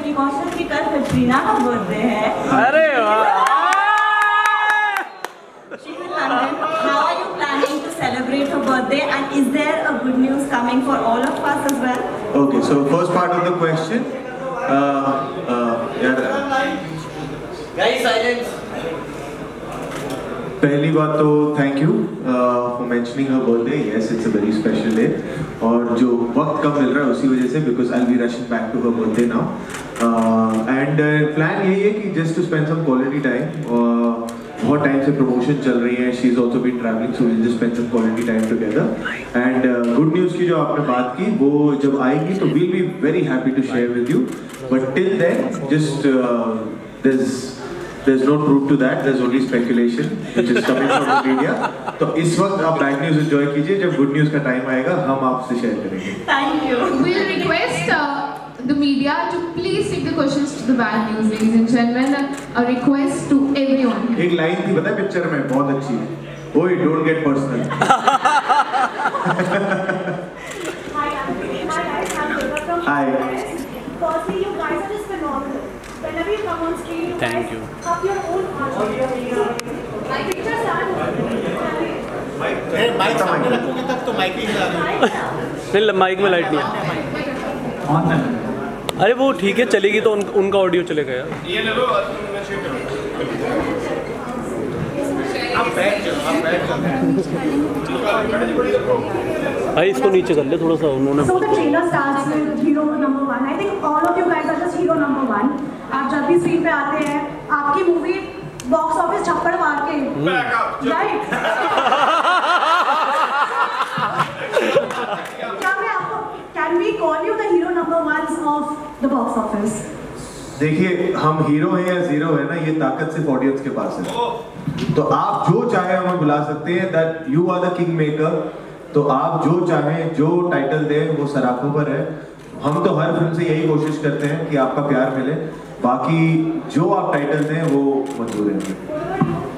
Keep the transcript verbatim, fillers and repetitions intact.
विकी कौशल की कल कटरीना का बर्थडे है। अरे वाह। She's in London. How are you planning to celebrate her birthday? And is there a good news coming for all of us as well? Okay, so first part of the question. Uh, uh, yeah. Guys, silence. पहली बात तो thank you for mentioning her birthday. Yes, it's a very special day और जो वक्त कम मिल रहा है उसी वजह से, because I will be rushing back to her birthday now. And plan यही है कि just to spend some quality time. बहुत टाइम से प्रमोशन चल रही है, she is also been travelling, so will just spend some quality time together. And good news की जो आपने बात की वो जब आएगी तो we'll be very happy to share with you, but till then just there is There's no proof to that. There's only speculation which is coming from the media. तो इस वक्त आप बैड न्यूज़ एंजॉय कीजिए, जब good news का time आएगा हम आपसे शेयर करेंगे। Thank you. We'll request uh, the media to please take the questions to the bad news, ladies and gentlemen. A request to everyone. एक लाइन थी पता है पिक्चर में, बहुत अच्छी। ओए don't get personal. Hi. Firstly, you guys are just phenomenal. Whenever you come on screen, you Thank guys you. have your own art. My pictures are. Mike सामने रखोगे तब तो माइक ही हिला रही है। नहीं, माइक में लाइट नहीं है। अरे वो ठीक है, चलेगी तो उन, उनका ऑडियो चलेगा यार। ये ले लो, आप बैठ जाओ, आप बैठ जाओ। भाई इसको नीचे कर ले थोड़ा सा, उन्होंने। So the trailer starts with hero number one. I think all of you guys are just hero number one. आप जब भी स्क्रीन पे आते हैं, आपकी मूवी बॉक्स ऑफिस छप्पड़ मार के, राइट? क्या मैं आपको can we call you the hero number ones of the box office? देखिए, हम हीरो हैं या जीरो है ना, ये ताकत सिर्फ ऑडियंस के पास है। तो आप जो चाहे हमें बुला सकते हैं, that you are the king maker. तो आप जो चाहें, जो टाइटल दें, वो सराखों पर है। हम तो हर फिल्म से यही कोशिश करते हैं कि आपका प्यार मिले, बाकी जो आप टाइटल दें वो मंजूर है।